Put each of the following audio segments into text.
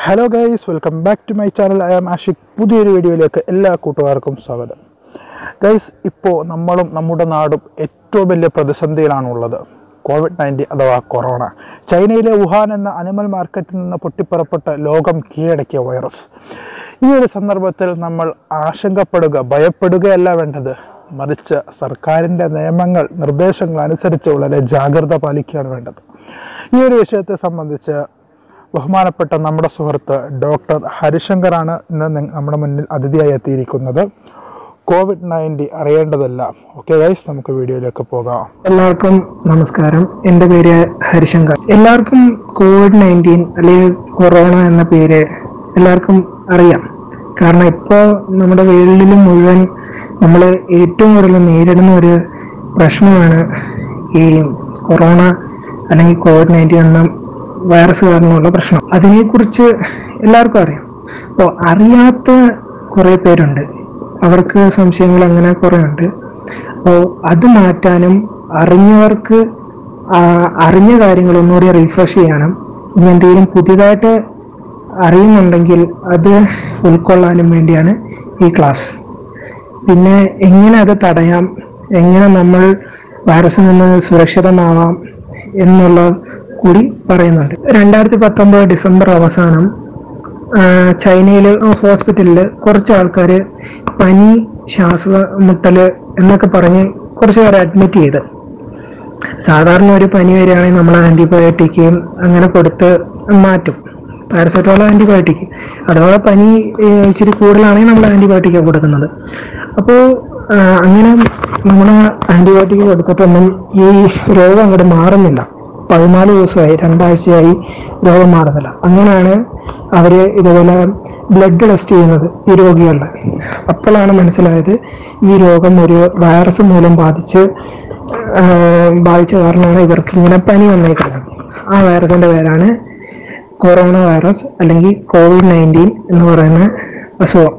Hello guys, welcome back to my channel. I am Ashiq. പുതിയൊരു വീഡിയോയിലേക്ക് എല്ലാ കൂട്ടുകാർക്കും സ്വാഗതം. ഗൈസ്, ഇപ്പോൾ നമ്മുടെ നാടും ഏറ്റവും വലിയ പ്രതിസന്ധിയിലാണുള്ളത്. COVID-19 അഥവാ കൊറോണ. ചൈനയിലെ വുഹാൻ എന്ന അനിമൽ മാർക്കറ്റിൽ നിന്ന് പൊട്ടിപ്പുറപ്പെട്ട ലോകം കീഴടക്കിയ വൈറസ്. ഈ ഒരു സന്ദർഭത്തിൽ നമ്മൾ ആശങ്കപ്പെടുക, ഭയപ്പെടുകയല്ല വേണ്ടത്, മറിച്ച് സർക്കാരിൻ്റെ നിയമങ്ങൾ, നിർദ്ദേശങ്ങൾ അനുസരിച്ച് വളരെ ജാഗ്രത പാലിക്കുകയാണ് വേണ്ടത്. ഈ ഒരു വിഷയത്തെ സംബന്ധിച്ച് ബഹുമാനപ്പെട്ട നമ്മുടെ സുഹൃത്ത് ഡോക്ടർ ഹരിശങ്കറാണ് ഇന്ന് നമ്മുടെ മുന്നിൽ അതിഥിയായി എത്തിയിരിക്കുന്നത്. COVID-19 അറിയേണ്ടതെല്ലാം. ഓക്കെ ഗൈസ്, നമുക്ക് വീഡിയോയിലേക്ക് പോകാം. എല്ലാവർക്കും നമസ്കാരം. എൻ്റെ പേര് ഹരിശങ്കർ. എല്ലാവർക്കും COVID-19 അല്ലെങ്കിൽ കൊറോണ എന്ന പേര് എല്ലാവർക്കും അറിയാം. കാരണം ഇപ്പോൾ നമ്മുടെ വേൾഡിൽ മുഴുവൻ നമ്മൾ ഏറ്റവും കൂടുതൽ നേരിടുന്ന ഒരു പ്രശ്നമാണ് ഈ കൊറോണ അല്ലെങ്കിൽ COVID-19 എന്ന വൈറസ് കാരണമുള്ള പ്രശ്നം. അതിനെക്കുറിച്ച് എല്ലാവർക്കും അറിയാം. അപ്പോൾ അറിയാത്ത കുറേ പേരുണ്ട്, അവർക്ക് സംശയങ്ങൾ അങ്ങനെ കുറേ ഉണ്ട്. അപ്പോൾ അത് മാറ്റാനും അറിഞ്ഞവർക്ക് അറിഞ്ഞ കാര്യങ്ങൾ ഒന്നുകൂടി റീഫ്രഷ് ചെയ്യാനും ഇനി എന്തെങ്കിലും പുതിയതായിട്ട് അറിയുന്നുണ്ടെങ്കിൽ അത് ഉൾക്കൊള്ളാനും വേണ്ടിയാണ് ഈ ക്ലാസ്. പിന്നെ എങ്ങനെ അത് തടയാം, എങ്ങനെ നമ്മൾ വൈറസിൽ നിന്ന് സുരക്ഷിതമാവാം എന്നുള്ള കൂടി പറയുന്നുണ്ട്. 2019 ഡിസംബർ അവസാനം ചൈനയിലെ ഹോസ്പിറ്റലിൽ കുറച്ച് ആൾക്കാർ പനി, ശ്വാസമുട്ടൽ എന്നൊക്കെ പറഞ്ഞ് കുറച്ച് പേരെ അഡ്മിറ്റ് ചെയ്ത്. സാധാരണ ഒരു പനി വരികയാണെങ്കിൽ നമ്മൾ ആൻറ്റിബയോട്ടിക് അങ്ങനെ കൊടുത്ത് മാറ്റും, പാരസെറ്റമോൾ ആൻറ്റിബയോട്ടിക്. അതുപോലെ പനി ഇച്ചിരി കൂടുതലാണെങ്കിൽ നമ്മൾ ആൻറ്റിബയോട്ടിക്കാണ് കൊടുക്കുന്നത്. അപ്പോൾ അങ്ങനെ നമ്മൾ ആൻറ്റിബയോട്ടിക് കൊടുത്തിട്ടൊന്നും ഈ രോഗം അങ്ങോട്ട് മാറുന്നില്ല. 14 ദിവസമായി, 2 ആഴ്ചയായി രോഗം മാറുന്നില്ല. അങ്ങനെയാണ് അവർ ഇതുപോലെ ബ്ലഡ് ടെസ്റ്റ് ചെയ്യുന്നത് ഈ രോഗികളുടെ. അപ്പോഴാണ് മനസ്സിലായത് ഈ രോഗം ഒരു വൈറസ് മൂലം ബാധിച്ച കാരണമാണ് ഇവർക്ക് ഇങ്ങനെ പനി വന്നേക്കുന്നത്. ആ വൈറസിൻ്റെ പേരാണ് കൊറോണ വൈറസ് അല്ലെങ്കിൽ COVID-19 എന്ന് പറയുന്ന അസുഖം.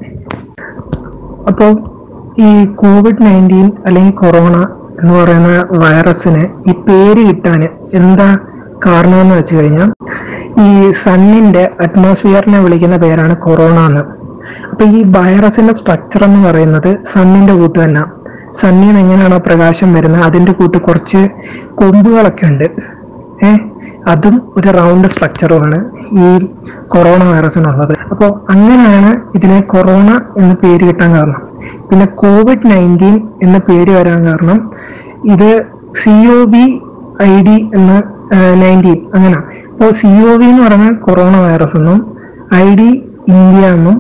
അപ്പോൾ ഈ COVID-19 അല്ലെങ്കിൽ കൊറോണ എന്ന് പറയുന്ന വൈറസിന് ഈ പേര് കിട്ടാൻ എന്താ കാരണമെന്ന് വെച്ച് കഴിഞ്ഞാൽ, ഈ സണ്ണിന്റെ അറ്റ്മോസ്ഫിയറിനെ വിളിക്കുന്ന പേരാണ് കൊറോണ എന്ന്. അപ്പൊ ഈ വൈറസിന്റെ സ്ട്രക്ചർ എന്ന് പറയുന്നത് സണ്ണിന്റെ കൂട്ട് തന്നെ. സണ്ണിൽ നിന്ന് എങ്ങനെയാണോ പ്രകാശം വരുന്നത് അതിന്റെ കൂട്ട് കുറച്ച് കൊമ്പുകളൊക്കെ ഉണ്ട്. അതും ഒരു റൗണ്ട് സ്ട്രക്ചറുമാണ് ഈ കൊറോണ വൈറസിനുള്ളത്. അപ്പോൾ അങ്ങനെയാണ് ഇതിനെ കൊറോണ എന്ന് പേര് കിട്ടാൻ കാരണം. പിന്നെ COVID-19 എന്ന പേര് വരാൻ കാരണം ഇത് COVID എന്ന 19 അങ്ങനെ. അപ്പോൾ COV എന്ന് പറഞ്ഞാൽ കൊറോണ വൈറസ് എന്നും ID ഇന്ത്യ എന്നും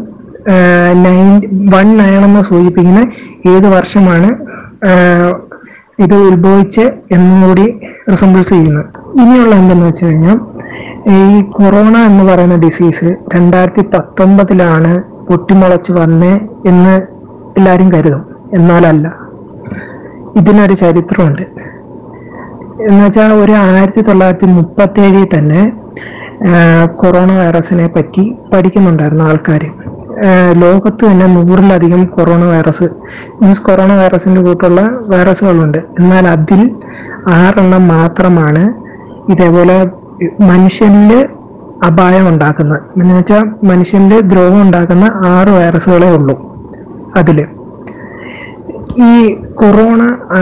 19 എന്ന് സൂചിപ്പിക്കുന്ന ഏത് വർഷമാണ് ഇത് ഉത്ഭവിച്ച് എന്നുകൂടി റിസംബിൾസ് ചെയ്യുന്നത്. ഇനിയുള്ള എന്തെന്ന് വെച്ച് കഴിഞ്ഞാൽ, ഈ കൊറോണ എന്ന് പറയുന്ന ഡിസീസ് 2019 പൊട്ടിമുളച്ച് വന്നേ എന്ന് എല്ലാവരും കരുതും. എന്നാലല്ല, ഇതിനൊരു ചരിത്രമുണ്ട്. എന്നുവെച്ചാൽ ഒരു 1937 തന്നെ കൊറോണ വൈറസിനെ പറ്റി പഠിക്കുന്നുണ്ടായിരുന്നു ആൾക്കാർ. ലോകത്ത് തന്നെ 100-ലധികം കൊറോണ വൈറസിൻ്റെ കൂട്ടുള്ള വൈറസുകളുണ്ട്. എന്നാൽ അതിൽ 6 മാത്രമാണ് ഇതേപോലെ മനുഷ്യനിൽ അപായം ഉണ്ടാക്കുന്നത്. എന്ന് വെച്ചാൽ മനുഷ്യനിൽ ദ്രോഹം ഉണ്ടാക്കുന്ന 6 വൈറസുകളേ ഉള്ളൂ. അതിൽ ഈ കൊറോണ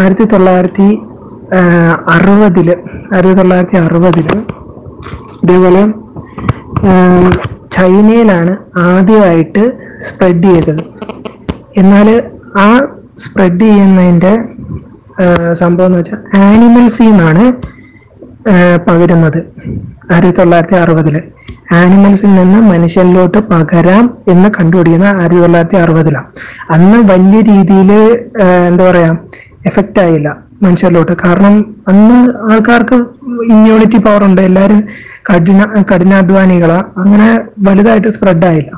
1960 ഇതേപോലെ ചൈനയിലാണ് ആദ്യമായിട്ട് സ്പ്രെഡ് ചെയ്തത്. എന്നാൽ ആ സ്പ്രെഡ് ചെയ്യുന്നതിൻ്റെ സംഭവം എന്ന് വെച്ചാൽ ആനിമൽസിൽ നിന്നാണ് പകരുന്നത്. 1960 ആനിമൽസിൽ നിന്ന് മനുഷ്യനിലോട്ട് പകരാം എന്ന് കണ്ടുപിടിക്കുന്ന 1960. അന്ന് വലിയ രീതിയിൽ എന്താ പറയാ എഫക്റ്റ് ആയില്ല മനുഷ്യരിലോട്ട്. കാരണം അന്ന് ആൾക്കാർക്ക് ഇമ്മ്യൂണിറ്റി പവർ ഉണ്ട്, എല്ലാവരും കഠിനാധ്വാനികളാ. അങ്ങനെ വലുതായിട്ട് സ്പ്രെഡ് ആയില്ല.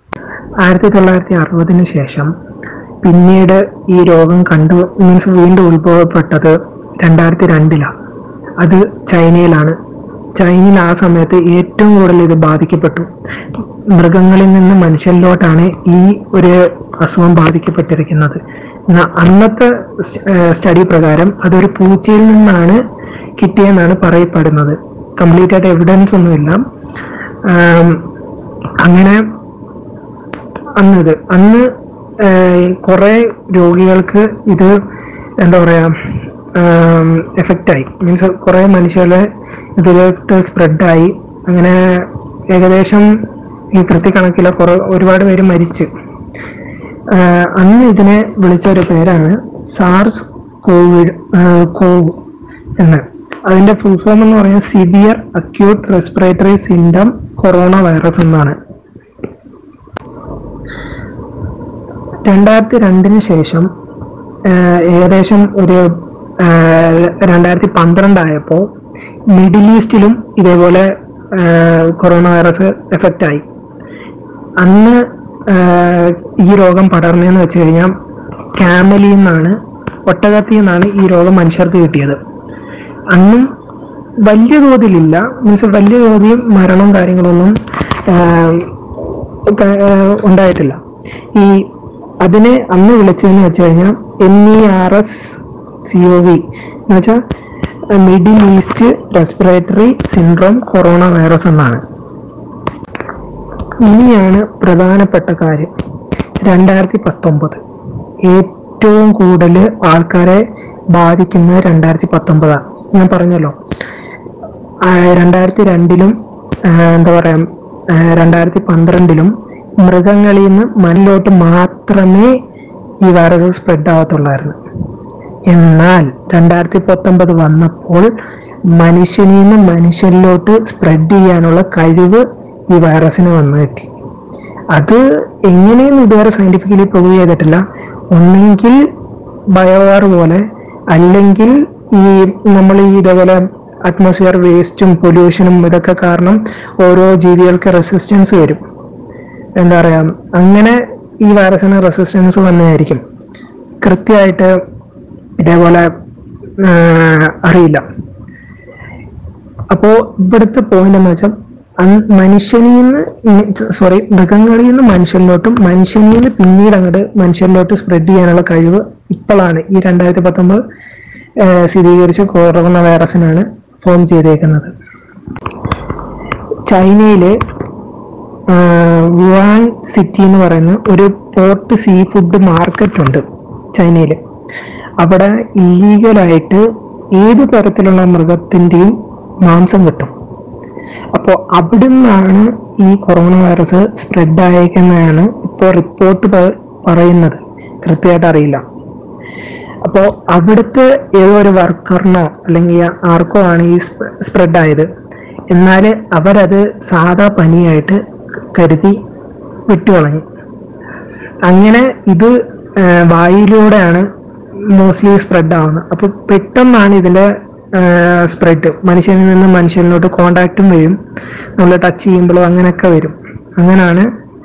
1960 ശേഷം പിന്നീട് ഈ രോഗം വീണ്ടും ഉത്ഭവപ്പെട്ടത് 2002. അത് ചൈനയിലാണ്. ചൈനയിൽ ആ സമയത്ത് ഏറ്റവും കൂടുതൽ ഇത് ബാധിക്കപ്പെട്ടു. മൃഗങ്ങളിൽ നിന്ന് മനുഷ്യരിലോട്ടാണ് ഈ ഒരു അസുഖം ബാധിക്കപ്പെട്ടിരിക്കുന്നത്. എന്നാൽ അന്നത്തെ സ്റ്റഡി പ്രകാരം അതൊരു പൂച്ചയിൽ നിന്നാണ് കിട്ടിയെന്നാണ് പറയപ്പെടുന്നത്. കംപ്ലീറ്റ് ആയിട്ട് എവിഡൻസ് ഒന്നുമില്ല. അങ്ങനെ അന്ന് കുറെ രോഗികൾക്ക് ഇത് എന്താ പറയാ എഫക്റ്റായി, മീൻസ് കുറെ മനുഷ്യരെ ഇതിലോട്ട് സ്പ്രെഡായി. അങ്ങനെ ഏകദേശം ഈ കൃത്യക്കണക്കിലെ ഒരുപാട് പേര് മരിച്ച്. അന്ന് ഇതിനെ വിളിച്ച ഒരു പേരാണ് സാർസ് കോവ് എന്ന്. അതിന്റെ ഫുൾ ഫോം എന്ന് പറയുന്നത് severe acute respiratory syndrome corona virus എന്നാണ്. 2002 ശേഷം ഏകദേശം ഒരു 2012 ആയപ്പോൾ മിഡിൽ ഈസ്റ്റിലും ഇതേപോലെ കൊറോണ വൈറസ് എഫക്റ്റ് ആയി. അന്ന് ഈ രോഗം പടർന്നതെന്ന് വെച്ച് കഴിഞ്ഞാൽ ക്യാമലിൽ നിന്നാണ്, ഒട്ടകത്തിൽ നിന്നാണ് ഈ രോഗം മനുഷ്യർക്ക് കിട്ടിയത്. അന്നും വലിയ തോതിലില്ല, മീൻസ് വലിയ തോതിൽ മരണവും കാര്യങ്ങളൊന്നും ഉണ്ടായിട്ടില്ല. അതിനെ അന്ന് വിളിച്ചതെന്ന് വെച്ച് കഴിഞ്ഞാൽ MERS-CoV എന്ന് വെച്ചാൽ middle east respiratory syndrome corona virus എന്നാണ്. ഇനിയാണ് പ്രധാനപ്പെട്ട കാര്യം. 2019 ഏറ്റവും കൂടുതൽ ആൾക്കാരെ ബാധിക്കുന്നത് 2019. ഞാൻ പറഞ്ഞല്ലോ, 2002 എന്താ പറയാ 2012 മൃഗങ്ങളിൽ നിന്ന് മണ്ണിലോട്ട് മാത്രമേ ഈ വൈറസ് സ്പ്രെഡ് ആവത്തുള്ളായിരുന്നു. എന്നാൽ 2019 വന്നപ്പോൾ മനുഷ്യനിൽ നിന്ന് മനുഷ്യരിലോട്ട് സ്പ്രെഡ് ചെയ്യാനുള്ള കഴിവ് ഈ വൈറസിന് വന്നു കിട്ടി. അത് എങ്ങനെയെന്ന് ഇതുവരെ സയന്റിഫിക്കലി പ്രൂവ് ചെയ്തിട്ടില്ല. ഒന്നെങ്കിൽ ബയോവാർ പോലെ, അല്ലെങ്കിൽ നമ്മൾ ഇതേപോലെ അറ്റ്മോസ്ഫിയർ വേസ്റ്റും പൊല്യൂഷനും ഇതൊക്കെ കാരണം ഓരോ ജീവികൾക്ക് റെസിസ്റ്റൻസ് വരും. എന്താ പറയാ, അങ്ങനെ ഈ വൈറസിന് റെസിസ്റ്റൻസ് വന്നതായിരിക്കും. കൃത്യമായിട്ട് ഇതേപോലെ അറിയില്ല. അപ്പോൾ ഇവിടുത്തെ പോയിന്റ് എന്ന് വെച്ചാൽ മൃഗങ്ങളിൽ നിന്ന് മനുഷ്യരിലോട്ടും മനുഷ്യനിൽ നിന്ന് പിന്നീട് അങ്ങോട്ട് മനുഷ്യരിലോട്ട് സ്പ്രെഡ് ചെയ്യാനുള്ള കഴിവ് ഇപ്പോഴാണ് ഈ 2019 സ്ഥിരീകരിച്ച കൊറോണ വൈറസിനാണ് ഫോം ചെയ്തേക്കുന്നത്. ചൈനയിലെ വുഹാൻ സിറ്റി എന്ന് പറയുന്ന ഒരു പോർട്ട് സീ ഫുഡ് മാർക്കറ്റ് ഉണ്ട് ചൈനയിൽ. അവിടെ ഇല്ലീഗലായിട്ട് ഏത് തരത്തിലുള്ള മൃഗത്തിൻ്റെയും മാംസം കിട്ടും. അപ്പോൾ അവിടുന്നാണ് ഈ കൊറോണ വൈറസ് സ്പ്രെഡ് ആയേക്കുന്നതാണ് ഇപ്പോൾ റിപ്പോർട്ട് പറയുന്നത്. കൃത്യമായിട്ട് അറിയില്ല. അപ്പോൾ അവിടുത്തെ ഏതോ ഒരു വർക്കറിനോ അല്ലെങ്കിൽ ആർക്കോ ആണ് ഈ സ്പ്രെഡ് ആയത്. എന്നാൽ അവരത് സാധാ പനിയായിട്ട് കരുതി വിട്ടുകളഞ്ഞു. അങ്ങനെ ഇത് വായിലൂടെയാണ് മോസ്റ്റ്ലി സ്പ്രെഡ് ആവുന്നത്. അപ്പോൾ പെട്ടെന്നാണ് ഇതിൻ്റെ സ്പ്രെഡ്. മനുഷ്യനിൽ നിന്ന് മനുഷ്യനിലോട്ട് കോണ്ടാക്റ്റും വരും, നമ്മൾ ടച്ച് ചെയ്യുമ്പോഴും അങ്ങനെയൊക്കെ വരും. അങ്ങനെയാണ്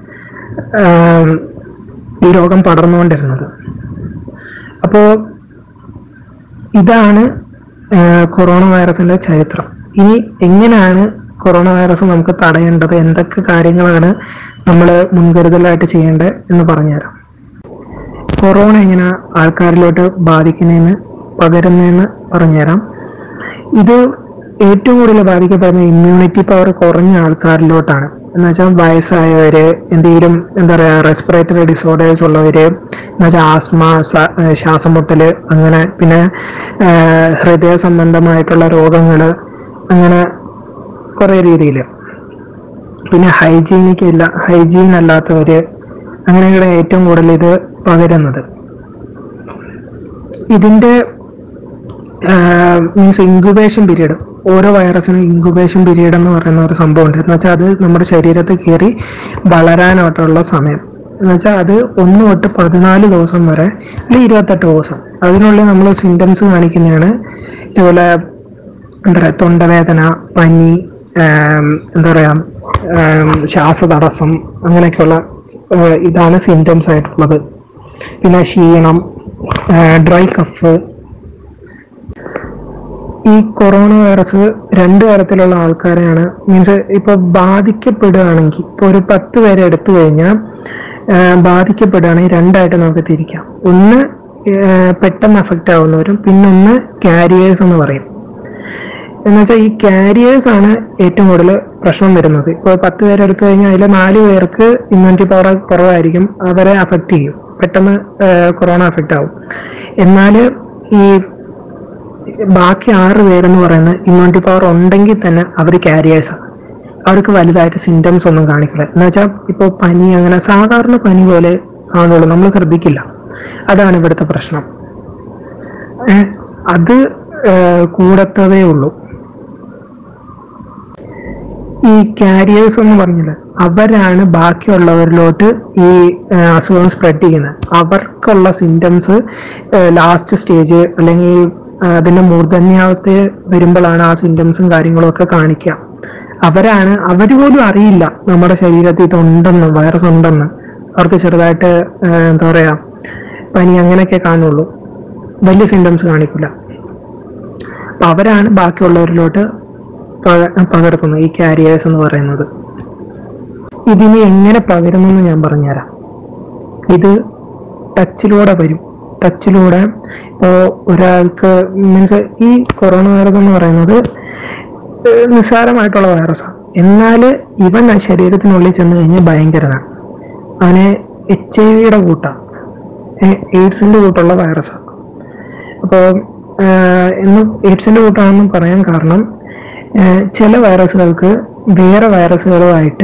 ഈ രോഗം പടർന്നുകൊണ്ടിരുന്നത്. അപ്പോൾ ഇതാണ് കൊറോണ വൈറസിന്റെ ചരിത്രം. ഇനി എങ്ങനെയാണ് കൊറോണ വൈറസ് നമുക്ക് തടയേണ്ടത്, എന്തൊക്കെ കാര്യങ്ങളാണ് നമ്മൾ മുൻകരുതലായിട്ട് ചെയ്യേണ്ടത് എന്ന് പറഞ്ഞുതരാം. കൊറോണ എങ്ങനെ ആൾക്കാരിലോട്ട് ബാധിക്കുന്നതെന്ന് പകരുന്നതെന്ന് പറഞ്ഞുതരാം. ഇത് ഏറ്റവും കൂടുതൽ ബാധിക്കപ്പെടുന്ന ഇമ്മ്യൂണിറ്റി പവർ കുറഞ്ഞ ആൾക്കാരിലോട്ടാണ്. എന്ന് വെച്ചാൽ വയസ്സായവര്, എന്തെങ്കിലും എന്താ പറയുക റെസ്പിറേറ്ററി ഡിസോർഡേഴ്സ് ഉള്ളവര്, എന്ന് വെച്ചാൽ ആസ്മ, ശ്വാസമുട്ടല്, അങ്ങനെ പിന്നെ ഹൃദയ സംബന്ധമായിട്ടുള്ള രോഗങ്ങൾ, അങ്ങനെ കുറേ രീതിയിൽ. പിന്നെ ഹൈജീൻ അല്ലാത്തവര്, അങ്ങനെയുള്ള ഏറ്റവും കൂടുതൽ ഇത് പകരുന്നത്. ഇതിൻ്റെ മീൻസ് ഇൻക്യുബേഷൻ പീരീഡ്, ഓരോ വൈറസിനും ഇൻക്യുബേഷൻ പീരീഡ് എന്ന് പറയുന്ന ഒരു സംഭവം ഉണ്ട്. എന്ന് വെച്ചാൽ അത് നമ്മുടെ ശരീരത്തിൽ കയറി വളരാനായിട്ടുള്ള സമയം. എന്ന് വെച്ചാൽ അത് 1 തൊട്ട് 14 ദിവസം വരെ, അല്ലെങ്കിൽ 28 ദിവസം, അതിനുള്ളിൽ നമ്മൾ സിംറ്റംസ് കാണിക്കുന്നതാണ്. ഇതുപോലെ എന്താ പറയുക തൊണ്ടവേദന, പനി, എന്താ പറയുക ശ്വാസതടസ്സം, അങ്ങനെയൊക്കെയുള്ള ഇതാണ് സിംറ്റംസ് ആയിട്ടുള്ളത്. പിന്നെ ക്ഷീണം, ഡ്രൈ കഫ്. ഈ കൊറോണ വൈറസ് 2 തരത്തിലുള്ള ആൾക്കാരെയാണ്, മീൻസ് ഇപ്പോൾ ബാധിക്കപ്പെടുകയാണെങ്കിൽ, ഇപ്പോൾ ഒരു 10 പേരെ എടുത്തു കഴിഞ്ഞാൽ ബാധിക്കപ്പെടുകയാണെങ്കിൽ 2ആയിട്ട് നമുക്ക് തിരിക്കാം. ഒന്ന് പെട്ടെന്ന് അഫക്റ്റ് ആവുന്നവരും, പിന്നൊന്ന് കാരിയേഴ്സ് എന്ന് പറയും. എന്ന് വെച്ചാൽ ഈ കാരിയേഴ്സ് ആണ് ഏറ്റവും കൂടുതൽ പ്രശ്നം വരുന്നത്. ഇപ്പോൾ 10 പേരെ എടുത്തു കഴിഞ്ഞാൽ അതിൽ 4 പേർക്ക് ഇമ്മ്യൂണിറ്റി പവർ കുറവായിരിക്കും, അവരെ അഫക്റ്റ് ചെയ്യും, പെട്ടെന്ന് കൊറോണ അഫക്റ്റ് ആവും. എന്നാൽ ഈ ബാക്കി 6 പേരെന്ന് പറയുന്നത് ഇമ്മ്യൂണിറ്റി പവർ ഉണ്ടെങ്കിൽ തന്നെ അവർ ക്യാരിയേഴ്സാണ്. അവർക്ക് വലുതായിട്ട് സിംറ്റംസ് ഒന്നും കാണിക്കില്ല. എന്ന് വെച്ചാൽ ഇപ്പോൾ പനി, അങ്ങനെ സാധാരണ പനി പോലെ കാണുള്ളൂ, നമ്മൾ ശ്രദ്ധിക്കില്ല. അതാണ് ഇവിടുത്തെ പ്രശ്നം. അത് കൂടത്തതേ ഉള്ളൂ. ഈ കാരിയേഴ്സ് എന്ന് പറഞ്ഞില്ല, അവരാണ് ബാക്കിയുള്ളവരിലോട്ട് ഈ അസുഖം സ്പ്രെഡ് ചെയ്യുന്നത്. അവർക്കുള്ള സിംറ്റംസ് ലാസ്റ്റ് സ്റ്റേജ് അല്ലെങ്കിൽ അതിന്റെ മൂർധന്യാവസ്ഥയെ വരുമ്പോഴാണ് ആ സിംറ്റംസും കാര്യങ്ങളും ഒക്കെ കാണിക്കുക. അവർ പോലും അറിയില്ല നമ്മുടെ ശരീരത്തിൽ ഇതുണ്ടെന്ന്, വൈറസ് ഉണ്ടെന്ന്. അവർക്ക് ചെറുതായിട്ട് എന്താ പറയാ, പനി അങ്ങനെയൊക്കെ കാണുള്ളൂ, വലിയ സിംറ്റംസ് കാണിക്കില്ല. അപ്പൊ അവരാണ് ബാക്കിയുള്ളവരിലോട്ട് പകർത്തുന്നത്, ഈ കാരിയേഴ്സ് എന്ന് പറയുന്നത്. ഇതിന് എങ്ങനെ പകരുന്നെന്ന് ഞാൻ പറഞ്ഞുതരാം. ഇത് ടച്ചിലൂടെ വരും. ടച്ചിലൂടെ ഇപ്പോൾ ഒരാൾക്ക് മീൻസ് ഈ കൊറോണ വൈറസ് എന്ന് പറയുന്നത് നിസ്സാരമായിട്ടുള്ള വൈറസാണ്. എന്നാൽ ഇവൻ ആ ശരീരത്തിനുള്ളിൽ ചെന്ന് കഴിഞ്ഞാൽ ഭയങ്കരനാണ്. അവന് HIV കൂട്ടാണ്, എയ്ഡ്സിന്റെ കൂട്ടുള്ള വൈറസാണ്. അപ്പോൾ എയ്ഡ്സിന്റെ കൂട്ടാണെന്ന് പറയാൻ കാരണം ചില വൈറസുകൾക്ക് വേറെ വൈറസുകളുമായിട്ട്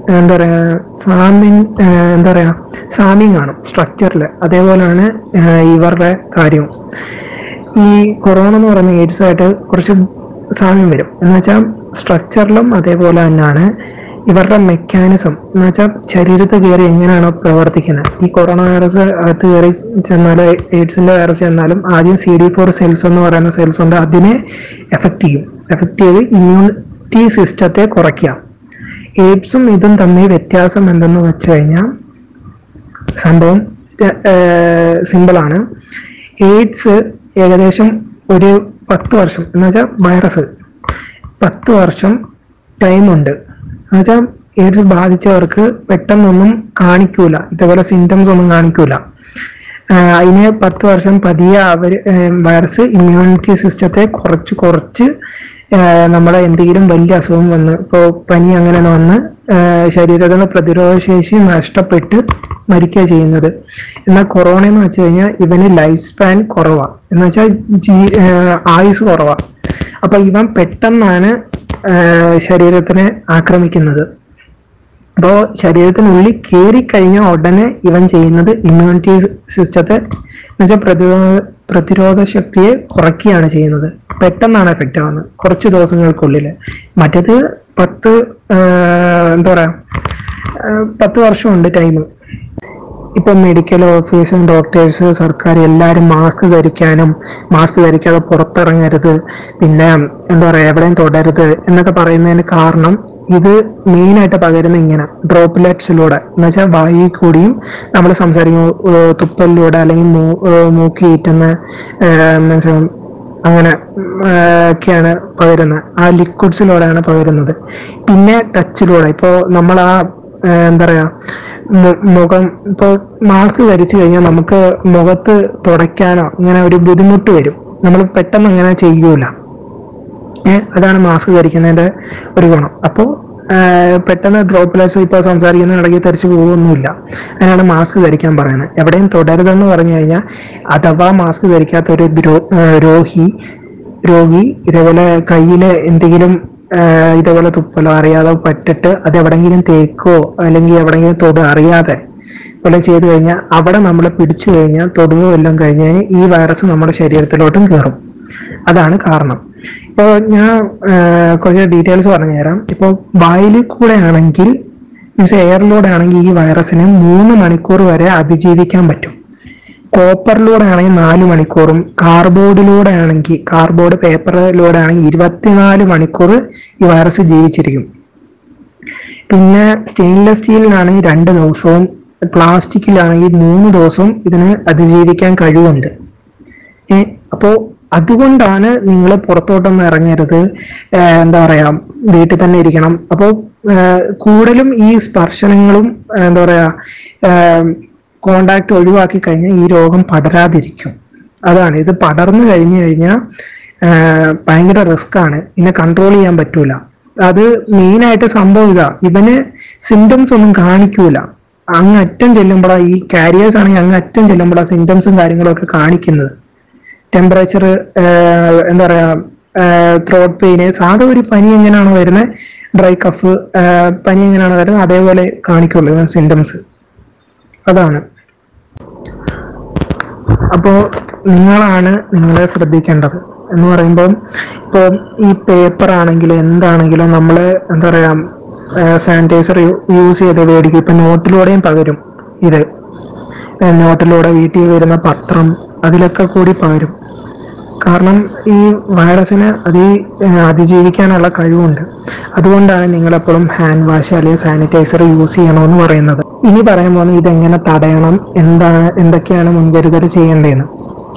സാമ്യം കാണും സ്ട്രക്ചറിൽ. അതേപോലെയാണ് ഇവരുടെ കാര്യവും. ഈ കൊറോണ എന്ന് പറയുന്ന എയ്ഡ്സുമായിട്ട് കുറച്ച് സാമ്യം വരും. എന്ന് വെച്ചാൽ സ്ട്രക്ചറിലും അതേപോലെ തന്നെയാണ് ഇവരുടെ മെക്കാനിസം. എന്ന് വെച്ചാൽ ശരീരത്തിൽ കയറി എങ്ങനെയാണോ പ്രവർത്തിക്കുന്നത്. ഈ കൊറോണ വൈറസ് അകത്ത് കയറി ചെന്നാലും എയ്ഡ്സിന്റെ വൈറസ് ചെന്നാലും ആദ്യം CD4 സെൽസ് എന്ന് പറയുന്ന സെൽസ് ഉണ്ട്, അതിനെ എഫക്റ്റ് ചെയ്ത് ഇമ്മ്യൂണിറ്റി സിസ്റ്റത്തെ കുറയ്ക്കുക. എയ്ഡ്സും ഇതും തമ്മിൽ വ്യത്യാസം എന്തെന്ന് വെച്ച് കഴിഞ്ഞാൽ സംഭവം സിമ്പിളാണ്. എയ്ഡ്സ് ഏകദേശം ഒരു 10 വർഷം, എന്ന് വെച്ചാൽ വൈറസ് 10 വർഷം ടൈമുണ്ട്. എന്ന് വെച്ചാൽ എയ്ഡ്സ് ബാധിച്ചവർക്ക് പെട്ടെന്നൊന്നും കാണിക്കൂല, ഇതേപോലെ സിംറ്റംസ് ഒന്നും കാണിക്കൂല. അതിന് 10 വർഷം പതിയെ വൈറസ് ഇമ്മ്യൂണിറ്റി സിസ്റ്റത്തെ കുറച്ച് നമ്മളെ എന്തെങ്കിലും വലിയ അസുഖം വന്ന്, ഇപ്പോൾ പനി അങ്ങനെ വന്ന് ശരീരത്തിന് പ്രതിരോധശേഷി നഷ്ടപ്പെട്ട് മരിക്കുക ചെയ്യുന്നത്. എന്നാൽ കൊറോണ എന്ന് വെച്ച് കഴിഞ്ഞാൽ ഇവന് ലൈഫ് സ്പാൻ കുറവാണ്, എന്ന് വെച്ചാൽ ആയുസ് കുറവാണ്. അപ്പൊ ഇവൻ പെട്ടെന്നാണ് ശരീരത്തിനെ ആക്രമിക്കുന്നത്. അപ്പോൾ ശരീരത്തിനുള്ളിൽ കയറി കഴിഞ്ഞ ഉടനെ ഇവൻ ചെയ്യുന്നത് ഇമ്മ്യൂണിറ്റി സിസ്റ്റത്തെ എന്നുവെച്ചാൽ പ്രതിരോധ ശക്തിയെ കുറയ്ക്കുകയാണ് ചെയ്യുന്നത്. പെട്ടെന്നാണ് എഫക്റ്റ് ആവുന്നത്, കുറച്ച് ദിവസങ്ങൾക്കുള്ളിൽ. മറ്റേത് 10 വർഷമുണ്ട് ടൈം. ഇപ്പൊ മെഡിക്കൽ ഓഫീസും ഡോക്ടേഴ്സ്, സർക്കാർ എല്ലാവരും മാസ്ക് ധരിക്കാതെ പുറത്തിറങ്ങരുത്, പിന്നെ എവിടെയും തൊടരുത് എന്നൊക്കെ പറയുന്നതിന് കാരണം ഇത് മെയിനായിട്ട് പകരുന്ന ഇങ്ങനെ ഡ്രോപ്ലെറ്റ്സിലൂടെ, എന്ന് വെച്ചാൽ വായിൽ കൂടിയും നമ്മൾ സംസാരിക്കുമ്പോൾ തുപ്പലിലൂടെ അല്ലെങ്കിൽ മൂക്കി ഈറ്റുന്ന അങ്ങനെ ഒക്കെയാണ് പകരുന്നത്. ആ ലിക്വിഡ്സിലൂടെയാണ് പകരുന്നത്. പിന്നെ ടച്ചിലൂടെ, ഇപ്പോൾ നമ്മൾ ആ മുഖം ഇപ്പോൾ മാസ്ക് ധരിച്ചു കഴിഞ്ഞാൽ നമുക്ക് മുഖത്ത് തുടയ്ക്കാനോ ഇങ്ങനെ ഒരു ബുദ്ധിമുട്ട് വരും. നമ്മൾ പെട്ടെന്ന് അങ്ങനെ ചെയ്യൂല. അതാണ് മാസ്ക് ധരിക്കുന്നതിന്റെ ഒരു ഗുണം. അപ്പോൾ പെട്ടെന്ന് ഡ്രോപ്ലെറ്റ്സ് ഇപ്പോൾ സംസാരിക്കുന്ന ഇടയ്ക്ക് തെറിച്ച് പോകുമൊന്നുമില്ല. അതിനാണ് മാസ്ക് ധരിക്കാൻ പറയുന്നത്. എവിടെയും തുടരുതെന്ന് പറഞ്ഞു കഴിഞ്ഞാൽ, അഥവാ മാസ്ക് ധരിക്കാത്ത ഒരു രോഗി ഇതേപോലെ കയ്യില് എന്തെങ്കിലും ഇതേപോലെ തുപ്പലോ അറിയാതെ പെട്ടിട്ട് അത് എവിടെയെങ്കിലും തേക്കോ അല്ലെങ്കിൽ എവിടെയെങ്കിലും തൊട് അറിയാതെ വല്ലതും ചെയ്ത് കഴിഞ്ഞാൽ അവിടെ നമ്മളെ പിടിച്ചു കഴിഞ്ഞാൽ തൊടുകയോ എല്ലാം കഴിഞ്ഞ് കഴിഞ്ഞാൽ ഈ വൈറസ് നമ്മുടെ ശരീരത്തിലോട്ടും കയറും. അതാണ് കാരണം. ഇപ്പോൾ ഞാൻ കുറച്ച് ഡീറ്റെയിൽസ് പറഞ്ഞുതരാം. ഇപ്പോൾ വായിൽ കൂടെ ആണെങ്കിൽ, മീൻസ് എയറിലൂടെ ആണെങ്കിൽ ഈ വൈറസിന് 3 മണിക്കൂർ വരെ അതിജീവിക്കാൻ പറ്റും. കോപ്പറിലൂടെ ആണെങ്കിൽ 4 മണിക്കൂറും, കാർഡ്ബോർഡ് പേപ്പറിലൂടെ ആണെങ്കിൽ 24 മണിക്കൂർ ഈ വൈറസ് ജീവിച്ചിരിക്കും. പിന്നെ സ്റ്റെയിൻലെസ് സ്റ്റീലിനാണെങ്കിൽ 2 ദിവസവും, പ്ലാസ്റ്റിക്കിലാണെങ്കിൽ 3 ദിവസവും ഇതിന് അതിജീവിക്കാൻ കഴിവുണ്ട്. അപ്പോൾ അതുകൊണ്ടാണ് നിങ്ങൾ പുറത്തോട്ടൊന്നും ഇറങ്ങരുത്, വീട്ടിൽ തന്നെ ഇരിക്കണം. അപ്പോൾ കൂടുതലും ഈ സ്പർശനങ്ങളും കോണ്ടാക്ട് ഒഴിവാക്കി കഴിഞ്ഞാൽ ഈ രോഗം പടരാതിരിക്കും. അതാണ്, ഇത് പടർന്നു കഴിഞ്ഞാൽ ഭയങ്കര റിസ്ക് ആണ്, പിന്നെ കൺട്രോൾ ചെയ്യാൻ പറ്റൂല. അത് മെയിനായിട്ട് സംഭവം ഇതാ, ഇവന് സിംറ്റംസ് ഒന്നും കാണിക്കൂല. അങ്ങ് അറ്റം ചെല്ലുമ്പോഴാണ്, ഈ കാരിയേഴ്സ് ആണെങ്കിൽ അങ്ങ് അറ്റം ചെല്ലുമ്പോഴാണ് സിംറ്റംസും കാര്യങ്ങളും ഒക്കെ കാണിക്കുന്നത്. ടെമ്പറേച്ചർ, എന്താ പറയാ, ത്രോട്ട് പെയിന്, സാധാ ഒരു പനി എങ്ങനെയാണോ വരുന്നത്, ഡ്രൈ കഫ് പനി എങ്ങനെയാണോ വരുന്നത് അതേപോലെ കാണിക്കുള്ളൂ സിംറ്റംസ്. അതാണ്. അപ്പോൾ നിങ്ങളാണ് നിങ്ങളെ ശ്രദ്ധിക്കേണ്ടത് എന്ന് പറയുമ്പോൾ, ഇപ്പോൾ ഈ പേപ്പർ ആണെങ്കിലും എന്താണെങ്കിലും നമ്മൾ എന്താ പറയാ സാനിറ്റൈസർ യൂസ് ചെയ്ത് മേടിക്കും. ഇപ്പം നോട്ടിലൂടെയും പകരും. ഇത് നോട്ടിലൂടെ വീട്ടിൽ വരുന്ന പത്രം അതിലൊക്കെ കൂടി പകരും. കാരണം ഈ വൈറസിന് അതിജീവിക്കാനുള്ള കഴിവുണ്ട്. അതുകൊണ്ടാണ് നിങ്ങളെപ്പോഴും ഹാൻഡ് വാഷ് അല്ലെങ്കിൽ സാനിറ്റൈസർ യൂസ് ചെയ്യണമെന്ന് പറയുന്നത്. ഇനി പറയാൻ പോകുന്നത് ഇതെങ്ങനെ തടയണം, എന്തൊക്കെയാണ് മുൻകരുതൽ ചെയ്യേണ്ടതെന്ന്.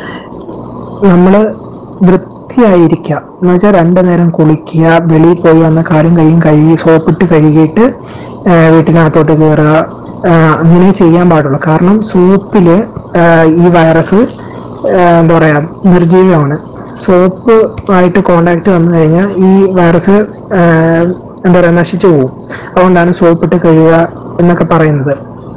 നമ്മൾ വൃത്തിയായിരിക്കുക എന്ന് വെച്ചാൽ 2 നേരം കുളിക്കുക, വെളിയിൽ പോയി വന്ന കാലും കൈയും കഴുകി സോപ്പിട്ട് കഴുകിയിട്ട് വീട്ടിനകത്തോട്ട് കയറുക. അങ്ങനെ ചെയ്യാൻ പാടുള്ളൂ. കാരണം സോപ്പിൽ ഈ വൈറസ് എന്താ പറയുക നിർജീവമാണ്. സോപ്പ് ആയിട്ട് കോണ്ടാക്ട് വന്നു കഴിഞ്ഞാൽ ഈ വൈറസ് എന്താ പറയുക നശിച്ചു പോകും. അതുകൊണ്ടാണ് സോപ്പിട്ട് കഴുകുക എന്നൊക്കെ പറയുന്നത്.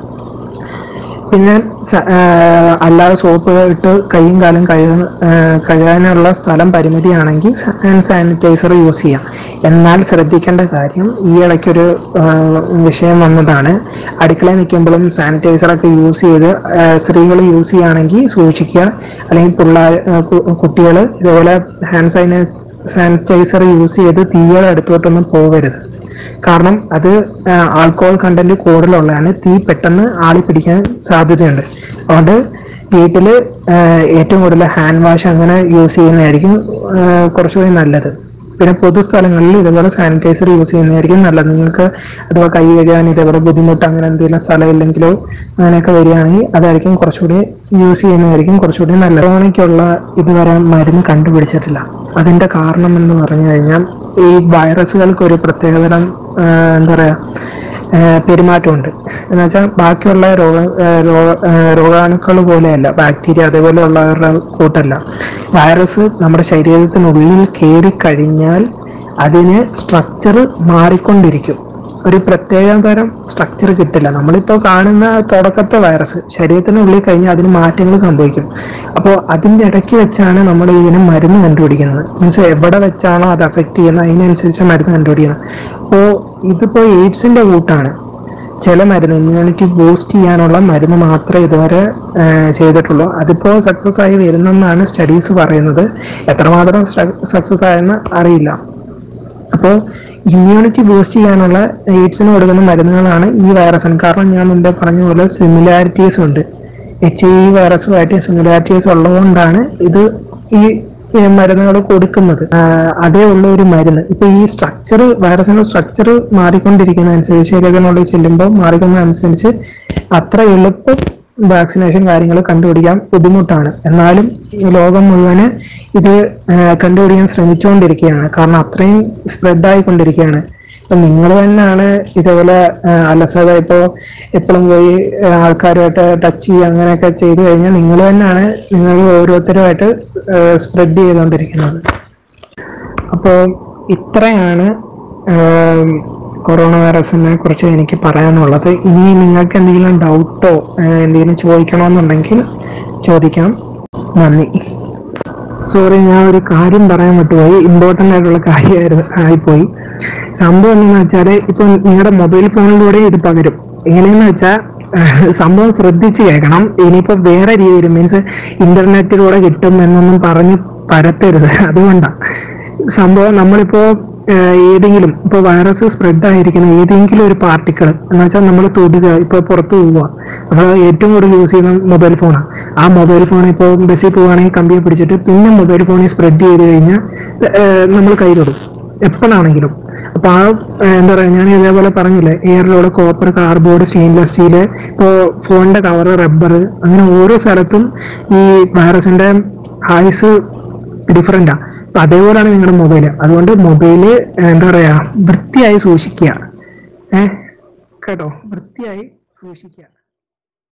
പിന്നെ അല്ലാതെ സോപ്പ് ഇട്ട് കൈയും കാലും കഴുകാനുള്ള സ്ഥലം പരിമിതിയാണെങ്കിൽ ഹാൻഡ് സാനിറ്റൈസർ യൂസ് ചെയ്യാം. എന്നാൽ ശ്രദ്ധിക്കേണ്ട കാര്യം, ഈ ഇടയ്ക്കൊരു വിഷയം വന്നതാണ്. അടുക്കളയിൽ നിൽക്കുമ്പോഴും സാനിറ്റൈസറൊക്കെ യൂസ് ചെയ്ത് സ്ത്രീകൾ യൂസ് ചെയ്യുകയാണെങ്കിൽ സൂക്ഷിക്കുക. അല്ലെങ്കിൽ കുട്ടികൾ ഇതുപോലെ ഹാൻഡ് സാനിറ്റൈസർ യൂസ് ചെയ്ത് തീയുടെ അടുത്തോട്ടൊന്നും പോകരുത്. കാരണം അത് ആൽക്കഹോൾ കണ്ടന്റ് കൂടുതലുള്ളതാണ്. തീ പെട്ടെന്ന് ആളി പിടിക്കാൻ സാധ്യതയുണ്ട്. അതുകൊണ്ട് വീട്ടിൽ ഏറ്റവും കൂടുതൽ ഹാൻഡ് വാഷ് അങ്ങനെ യൂസ് ചെയ്യുന്നതായിരിക്കും കുറച്ചുകൂടി നല്ലത്. പിന്നെ പൊതുസ്ഥലങ്ങളിൽ ഇതേപോലെ സാനിറ്റൈസർ യൂസ് ചെയ്യുന്നതായിരിക്കും നല്ലത്. നിങ്ങൾക്ക് അഥവാ കൈ കഴുകാൻ ഇതേപോലെ ബുദ്ധിമുട്ട് അങ്ങനെ എന്തെങ്കിലും സ്ഥലമില്ലെങ്കിലോ അങ്ങനെയൊക്കെ വരികയാണെങ്കിൽ അതായിരിക്കും കുറച്ചുകൂടി യൂസ് ചെയ്യുന്നതായിരിക്കും കുറച്ചുകൂടി നല്ലത്. കൊറോണയ്ക്കുള്ള ഇതുവരെ മരുന്ന് കണ്ടുപിടിച്ചിട്ടില്ല. അതിൻ്റെ കാരണം എന്ന് പറഞ്ഞു കഴിഞ്ഞാൽ ഈ വൈറസുകൾക്ക് ഒരു പ്രത്യേകതരം എന്താ പറയുക പെരുമാറ്റമുണ്ട്. എന്ന് വെച്ചാൽ ബാക്കിയുള്ള രോഗാണുക്കൾ പോലെയല്ല, ബാക്ടീരിയ അതേപോലെയുള്ളവരുടെ കൂട്ടല്ല. വൈറസ് നമ്മുടെ ശരീരത്തിനുള്ളിൽ കയറി കഴിഞ്ഞാൽ അതിന് സ്ട്രക്ചർ മാറിക്കൊണ്ടിരിക്കും. ഒരു പ്രത്യേക തരം സ്ട്രക്ചർ കിട്ടില്ല. നമ്മളിപ്പോൾ കാണുന്ന തുടക്കത്തെ വൈറസ് ശരീരത്തിനുള്ളിൽ കഴിഞ്ഞാൽ അതിന് മാറ്റങ്ങൾ സംഭവിക്കും. അപ്പോൾ അതിൻ്റെ ഇടയ്ക്ക് വെച്ചാണ് നമ്മൾ ഇതിന് മരുന്ന് കണ്ടുപിടിക്കുന്നത്. മീൻസ് എവിടെ വെച്ചാണോ അത് അഫക്റ്റ് ചെയ്യുന്നത് അതിനനുസരിച്ച് മരുന്ന് കണ്ടുപിടിക്കുന്നത്. അപ്പോൾ ഇതിപ്പോൾ എയ്ഡ്സിൻ്റെ കൂട്ടാണ്. ചില മരുന്ന് ഇമ്മ്യൂണിറ്റി ബൂസ്റ്റ് ചെയ്യാനുള്ള മരുന്ന് മാത്രമേ ഇതുവരെ ചെയ്തിട്ടുള്ളൂ. അതിപ്പോൾ സക്സസ് ആയി വരുന്നെന്നാണ് സ്റ്റഡീസ് പറയുന്നത്. എത്രമാത്രം സക്സസ് ആയെന്ന് അറിയില്ല. അപ്പോൾ ഇമ്മ്യൂണിറ്റി ബൂസ്റ്റ് ചെയ്യാനുള്ള എയ്ഡ്സിന് കൊടുക്കുന്ന മരുന്നുകളാണ് ഈ വൈറസിന്. കാരണം ഞാൻ മുമ്പേ പറഞ്ഞ പോലെ സിമിലാരിറ്റീസ് ഉണ്ട്. HIV വൈറസുമായിട്ട് സിമിലാരിറ്റീസ് ഉള്ളതുകൊണ്ടാണ് ഇത് ഈ മരുന്നുകൾ കൊടുക്കുന്നത്. അതേ ഉള്ള ഒരു മരുന്ന്. ഇപ്പൊ ഈ സ്ട്രക്ചർ, വൈറസിന്റെ സ്ട്രക്ചർ മാറിക്കൊണ്ടിരിക്കുന്നതനുസരിച്ച് ശരീരത്തിനുള്ളിൽ ചെല്ലുമ്പോൾ മാറിക്കുന്നതനുസരിച്ച് അത്ര എളുപ്പം വാക്സിനേഷൻ കാര്യങ്ങൾ കണ്ടുപിടിക്കാൻ ബുദ്ധിമുട്ടാണ്. എന്നാലും ലോകം മുഴുവന് ഇത് കണ്ടുപിടിക്കാൻ ശ്രമിച്ചുകൊണ്ടിരിക്കുകയാണ്. കാരണം അത്രയും സ്പ്രെഡ് ആയിക്കൊണ്ടിരിക്കുകയാണ്. ഇപ്പൊ നിങ്ങൾ തന്നെയാണ് ഇതേപോലെ അലസത, ഇപ്പോൾ എപ്പോഴും പോയി ആൾക്കാരുമായിട്ട് ടച്ച് ചെയ്യുക അങ്ങനെയൊക്കെ ചെയ്തു കഴിഞ്ഞാൽ നിങ്ങൾ തന്നെയാണ് നിങ്ങൾ ഓരോരുത്തരുമായിട്ട് സ്പ്രെഡ് ചെയ്തുകൊണ്ടിരിക്കുന്നത്. അപ്പോൾ ഇത്രയാണ് കൊറോണ വൈറസിനെ കുറിച്ച് എനിക്ക് പറയാനുള്ളത്. ഇനി നിങ്ങൾക്ക് എന്തെങ്കിലും ഡൗട്ടോ എന്തെങ്കിലും ചോദിക്കണമെന്നുണ്ടെങ്കിൽ ചോദിക്കാം. നന്ദി. സോറി, ഞാൻ ഒരു കാര്യം പറയാൻ വിട്ടുപോയി. ഇമ്പോർട്ടൻ്റ് ആയിട്ടുള്ള ആയിപ്പോയി. സംഭവം എന്താണെന്ന് വെച്ചാൽ, ഇപ്പം നിങ്ങളുടെ മൊബൈൽ ഫോണിലൂടെ ഇത് പകരും. എങ്ങനെയെന്ന് വെച്ചാൽ സംഭവം ശ്രദ്ധിച്ച് കേൾക്കണം. ഇനിയിപ്പോൾ വേറെ രീതിയിൽ മീൻസ് ഇന്റർനെറ്റിലൂടെ കിട്ടും എന്നൊന്നും പറഞ്ഞ് പരത്തരുത്. അതുകൊണ്ടാണ് സംഭവം. നമ്മളിപ്പോൾ ഏതെങ്കിലും ഇപ്പോൾ വൈറസ് സ്പ്രെഡ് ആയിരിക്കുന്ന ഏതെങ്കിലും ഒരു പാർട്ടിക്കിൾ എന്ന് വെച്ചാൽ നമ്മൾ തൊടുക, ഇപ്പോൾ പുറത്ത് പോവുക, നമ്മൾ ഏറ്റവും കൂടുതൽ യൂസ് ചെയ്യുന്ന മൊബൈൽ ഫോണാണ്. ആ മൊബൈൽ ഫോൺ ഇപ്പോൾ ബസ്സിൽ പോവുകയാണെങ്കിൽ കമ്പിയെ പിടിച്ചിട്ട് പിന്നെ മൊബൈൽ ഫോണിൽ സ്പ്രെഡ് ചെയ്ത് കഴിഞ്ഞാൽ നമ്മൾ കൈ തൊടും എപ്പോഴാണെങ്കിലും. അപ്പോൾ ആ എന്താ പറയുക, ഞാൻ ഇതേപോലെ പറഞ്ഞില്ലേ, എയറിലൂടെ കോപ്പർ, കാർബോർഡ്, സ്റ്റെയിൻലെസ് സ്റ്റീല്, ഇപ്പോൾ ഫോണിന്റെ കവർ, റബ്ബർ, അങ്ങനെ ഓരോ സ്ഥലത്തും ഈ വൈറസിന്റെ ആയുസ് ഡിഫറെന്റാ. അപ്പൊ അതേപോലെയാണ് നിങ്ങളുടെ മൊബൈല്. അതുകൊണ്ട് മൊബൈല് എന്താ പറയാ വൃത്തിയായി സൂക്ഷിക്കുക. കേട്ടോ, വൃത്തിയായി സൂക്ഷിക്കുക.